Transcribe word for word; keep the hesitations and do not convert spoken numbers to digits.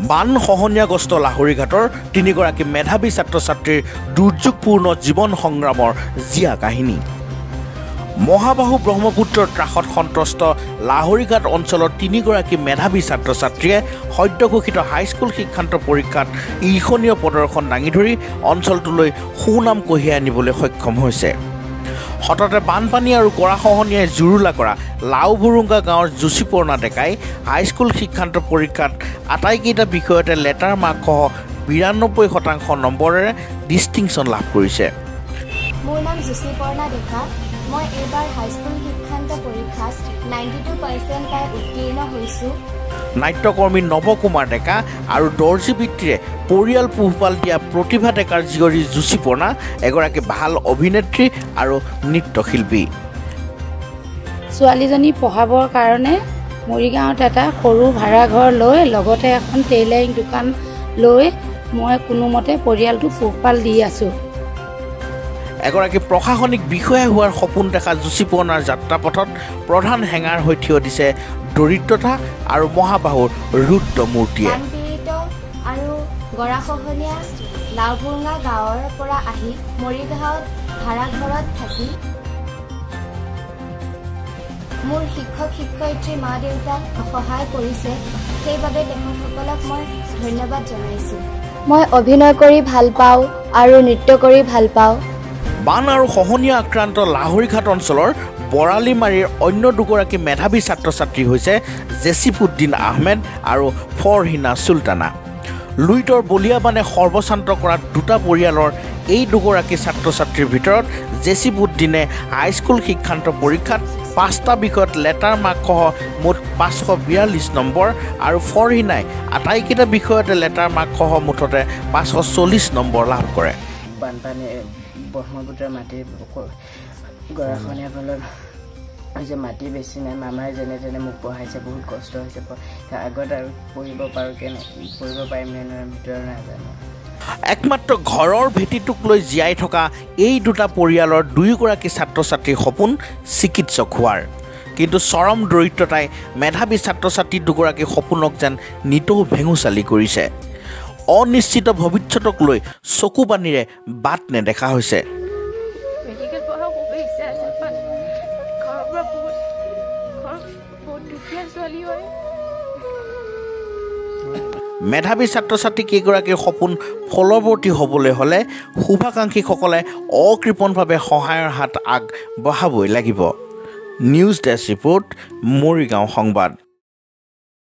বান খহনীয়াগ্ৰস্ত লাহৰীঘাটৰ তিনিগৰাকী মেধাৱী ছাত্ৰ ছাত্ৰীৰ দুৰ্যোগপূৰ্ণ জীৱন সংগ্ৰামৰ জিয়া কাহিনী। মহাবাহু ব্ৰহ্মপুত্ৰৰ ত্ৰাসত সন্ত্ৰস্ত লাহৰীঘাট অঞ্চলৰ তিনিগৰাকী মেধাৱী ছাত্ৰ ছাত্ৰীয়ে সদ্যঘোষিত হাইস্কুল শিক্ষান্ত পৰীক্ষাত ঈৰ্ষণীয় প্ৰদৰ্শন দাঙি ধৰি অঞ্চলটোলৈ সুনাম কঢ়িয়াই আনিবলৈ সক্ষম হৈছে। হঠাতে বানপানী আৰু গৰাখহনীয়াই জুৰুলা কৰা লাওভুৰুঙ্গা গাঁৱৰ যুচিপৰ্ণা ডেকাই হাইস্কুল শিক্ষান্ত পৰীক্ষাত আটাইকেইটা বিষয়তে লেটাৰ মাৰ্কসহ বিৰান্নব্বৈ শতাংশ নম্বৰেৰে ডিষ্টিংশ্যন লাভ কৰিছে। মোৰ নাম যুচিপৰ্ণা ডেকা। মই এইবাৰ হাইস্কুল শিক্ষান্ত পৰীক্ষাত নাইণ্টি টু পাৰ্চেণ্ট পাই উত্তীৰ্ণ হৈছোঁ। নাট্যকৰ্মী নৱকুমাৰ ডেকা আৰু দৰ্জী বৃত্তিৰে পৰিয়াল পোহপাল দিয়া প্ৰতিভা ডেকাৰ জীয়ৰী যুচিপৰ্ণা এগৰাকী ভাল অভিনেত্ৰী আৰু নৃত্যশিল্পী। ছোৱালীজনী পঢ়াবৰ কাৰণে মৰিগাঁৱত এটা সৰু ভাড়াঘৰ লৈ লগতে এখন টেইলাৰিং দোকান লৈ মই কোনোমতে পৰিয়ালটো পোহপাল দি আছোঁ। এগৰাকী প্ৰশাসনিক বিষয়া হোৱাৰ সপোন দেখা যুচিপৰ্ণাৰ যাত্ৰাপথত প্ৰধান হেঙাৰ হৈ থিয় দিছে দৰিদ্ৰতা আৰু মহাবাহুৰ ৰুদ্ৰ মূৰ্তিয়ে। বানপীড়িত আৰু গৰাখহনীয়া লাওভুৰুঙ্গা গাঁৱৰ পৰা আহি মৰিগাঁৱত ভাড়াঘৰত থাকি মোৰ শিক্ষক শিক্ষয়িত্ৰী মা দেউতাক সহায় কৰিছে, সেইবাবে তেখেতসকলক মই ধন্যবাদ জনাইছোঁ। মই অভিনয় কৰি ভাল পাওঁ আৰু নৃত্য কৰি ভাল পাওঁ। বান আৰু খহনীয়া আক্ৰান্ত লাহৰীঘাট অঞ্চলৰ বৰালিমাৰীৰ অন্য দুগৰাকী মেধাৱী ছাত্ৰ ছাত্ৰী হৈছে জেছিফুদ্দিন আহমেদ আৰু ফৰহিনা চুলতানা। লুইতৰ বলিয়াবানে সৰ্বশান্ত কৰা দুটা পৰিয়ালৰ এই দুগৰাকী ছাত্ৰ ছাত্ৰীৰ ভিতৰত জেছিফুদ্দিনে হাইস্কুল শিক্ষান্ত পৰীক্ষাত পাঁচটা বিষয়ত লেটাৰ মাৰ্কসহ মুঠ পাঁচশ বিয়াল্লিছ নম্বৰ আৰু ফৰহিনাই আটাইকেইটা বিষয়তে লেটাৰ মাৰ্কসহ মুঠতে পাঁচশ চল্লিছ নম্বৰ লাভ কৰে। বানপানী ব্ৰহ্মপুত্ৰৰ মাটি গৰাখহনীয়াৰ ফলত হৈছে মাটি বেছি নাই। মামাই যেনে তেনে মোক পঢ়াইছে, বহুত কষ্ট হৈছে। আগত আৰু পঢ়িব পাৰোঁ কেনে পঢ়িব পাৰিম নে নোৱাৰিম ভিতৰত নাজানো। একমাত্ৰ ঘৰৰ ভেটিটোক লৈ জীয়াই থকা এই দুটা পৰিয়ালৰ দুয়োগৰাকী ছাত্ৰ ছাত্ৰীৰ সপোন চিকিৎসক হোৱাৰ, কিন্তু চৰম দৰিদ্ৰতাই মেধাৱী ছাত্ৰ ছাত্ৰী দুগৰাকীৰ সপোনক যেন নিতৌ ভেঙুচালি কৰিছে। অনিশ্চিত ভৱিষ্যতক লৈ চকু পানীৰে বাট নেদেখা হৈছে। মেধাৱী ছাত্ৰ ছাত্ৰী কেইগৰাকীৰ সপোন ফলৱৰ্তী হ'বলৈ হ'লে শুভাকাংক্ষীসকলে অকৃপণভাৱে সহায়ৰ হাত আগবঢ়াবই লাগিব। নিউজ ডেস্ক ৰিপৰ্ট, মৰিগাঁও সংবাদ।